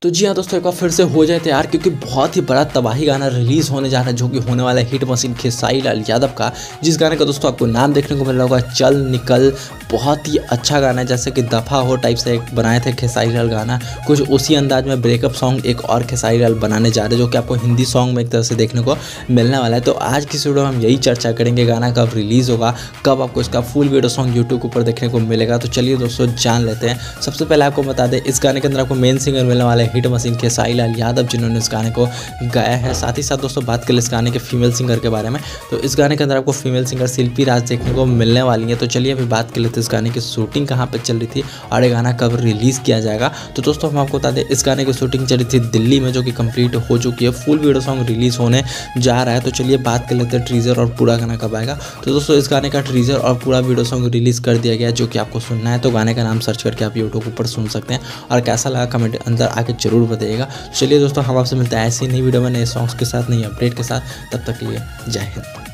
तो जी हाँ दोस्तों, एक बार फिर से हो जाए तैयार क्योंकि बहुत ही बड़ा तबाही गाना रिलीज़ होने जा रहा है जो कि होने वाला है हिट मशीन खेसारी लाल यादव का। जिस गाने का दोस्तों आपको नाम देखने को मिल रहा होगा चल निकल। बहुत ही अच्छा गाना है, जैसे कि दफ़ा हो टाइप से एक बनाए थे खेसारी लाल गाना, कुछ उसी अंदाज में ब्रेकअप सॉन्ग एक और खेसारी लाल बनाने जा रहे हैं जो कि आपको हिंदी सॉन्ग में एक तरह से देखने को मिलने वाला है। तो आज की वीडियो में हम यही चर्चा करेंगे, गाना कब रिलीज़ होगा, कब आपको इसका फुल वीडियो सॉन्ग यूट्यूब के ऊपर देखने को मिलेगा। तो चलिए दोस्तों जान लेते हैं। सबसे पहले आपको बता दें, इस गाने के अंदर आपको मेन सिंगर मिलने वाले हिट मशीन खेसारी लाल यादव जिन्होंने इस गाने को गाया है। साथ ही साथ दोस्तों बात करें इस गाने के फीमेल सिंगर के बारे में, तो इस गाने के अंदर आपको फीमेल सिंगर शिल्पी राज देखने को मिलने वाली है। तो चलिए अभी बात कर लेते हैं इस गाने की शूटिंग कहाँ पे चल रही थी और ये गाना कब रिलीज़ किया जाएगा। तो दोस्तों हम आपको बता दें, इस गाने की शूटिंग चली थी दिल्ली में जो कि कंप्लीट हो चुकी है, फुल वीडियो सॉन्ग रिलीज़ होने जा रहा है। तो चलिए बात कर लेते हैं ट्रीजर और पूरा गाना कब आएगा। तो दोस्तों इस गाने का ट्रीजर और पूरा वीडियो सॉन्ग रिलीज़ कर दिया गया है जो कि आपको सुनना है। तो गाने का नाम सर्च करके आप यूट्यूब ऊपर सुन सकते हैं और कैसा लगा कमेंट अंदर आके जरूर बताइएगा। चलिए दोस्तों हम आपसे मिलते हैं ऐसी नई वीडियो में नए सॉन्ग्स के साथ, नई अपडेट के साथ। तब तक के लिए जय हिंद।